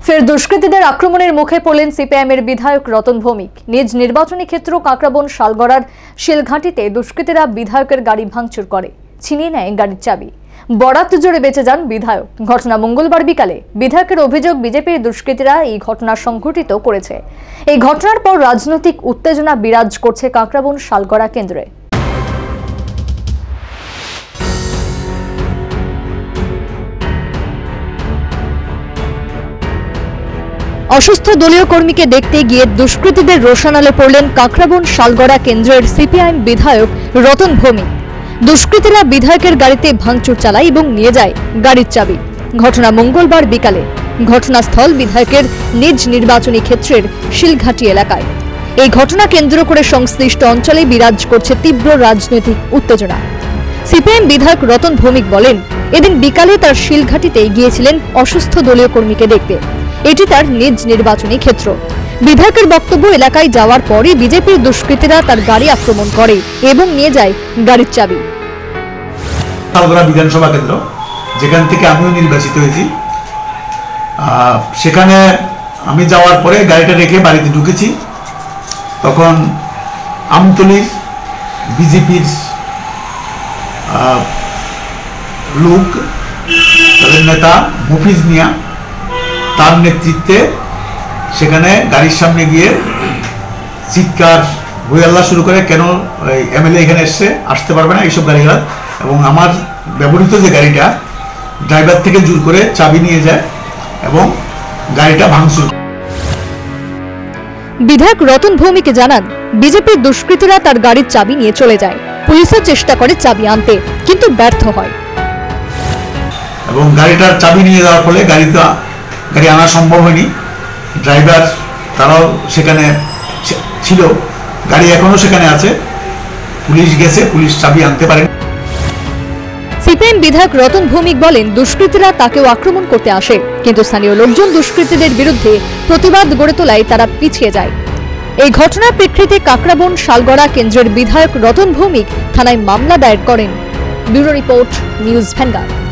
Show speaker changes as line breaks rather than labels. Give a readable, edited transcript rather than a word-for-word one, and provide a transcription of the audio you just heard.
ফের দুষ্কৃতীদের আক্রমণের মুখে পড়লেন সিপিআইএমের বিধায়ক রতন ভৌমিক। নিজ নির্বাচনী ক্ষেত্র কাকরাবন শালগড়ার শিলঘাটিতে দুষ্কৃতীরা বিধায়কের গাড়ি ভাঙচুর করে, ছিনিয়ে নেয় গাড়ির চাবি। বরাত জোরে বেঁচে যান বিধায়ক। ঘটনা মঙ্গলবার বিকালে। বিধায়কের অভিযোগ, বিজেপির দুষ্কৃতীরা এই ঘটনা সংঘটিত করেছে। এই ঘটনার পর রাজনৈতিক উত্তেজনা বিরাজ করছে কাকরাবন শালগড়া কেন্দ্রে। অসুস্থ দলীয় কর্মীকে দেখতে গিয়ে দুষ্কৃতীদের রোশানালে পড়লেন কাকরাবন শালগড়া কেন্দ্রের সিপিআইএম বিধায়ক রতন ভৌমিক। দুষ্কৃতীরা বিধায়কের গাড়িতে ভাঙচুর চালায় এবং নিয়ে যায় গাড়ির চাবি। ঘটনা মঙ্গলবার বিকালে। ঘটনাস্থল বিধায়কের নিজ নির্বাচনী ক্ষেত্রের শিলঘাটি এলাকায়। এই ঘটনা কেন্দ্র করে সংশ্লিষ্ট অঞ্চলে বিরাজ করছে তীব্র রাজনৈতিক উত্তেজনা। সিপিআইএম বিধায়ক রতন ভৌমিক বলেন, এদিন বিকালে তার শিলঘাটিতে গিয়েছিলেন অসুস্থ দলীয় কর্মীকে দেখতে। এটি তার নিজ নির্বাচনী ক্ষেত্র। বিধায়কের বক্তব্য, এলাকায় যাওয়ার পরে বিজেপির দুষ্কৃতীরা তার গাড়ি আক্রমণ করে এবং নিয়ে যায় গাড়ির চাবি।
শালগড়া বিধানসভা কেন্দ্র, যেখান থেকে আমিও নির্বাচিত হয়েছি, সেখানে আমি যাওয়ার পরে গাড়িটা রেখে বাড়িতে ঢুকেছি। তখন আমতলীর বিজেপির লোক, তাদের নেতা মফিজ মিয়া, তার নেতৃত্বে সেখানে গাড়ির সামনে গিয়ে চিৎকার হইয়াল্লা শুরু করে, কেন এমএলএ এখানে আসতে পারবে না, এইসব গাড়িঘোড়া। এবং আমার ব্যবহৃত যে গাড়িটা, ড্রাইভার থেকে জোর করে চাবি নিয়ে যায় এবং গাড়িটা ভাঙচুর।
বিধায়ক রতন ভৌমিক জানান, বিজেপির দুষ্কৃতীরা তার গাড়ির চাবি নিয়ে চলে যায়। পুলিশও চেষ্টা করে চাবি আনতে, কিন্তু ব্যর্থ হয়।
এবং গাড়িটার চাবি নিয়ে যাওয়ার ফলে গাড়ি আনা সম্ভব হয়নি। ড্রাইভার তারাও সেখানে ছিল, গাড়ি এখনো সেখানে আছে। পুলিশ গেছে, পুলিশ চাবি আনতে পারেনি।
সিপিএম বিধায়ক রতন ভৌমিক বলেন, দুষ্কৃতীরা তাকেও আক্রমণ করতে আসে, কিন্তু স্থানীয় লোকজন দুষ্কৃতীদের বিরুদ্ধে প্রতিবাদ গড়ে তোলায় তারা পিছিয়ে যায়। এই ঘটনার প্রেক্ষিতে কাকরাবন শালগড়া কেন্দ্রের বিধায়ক রতন ভৌমিক থানায় মামলা দায়ের করেন। Bureau report, news vanguard.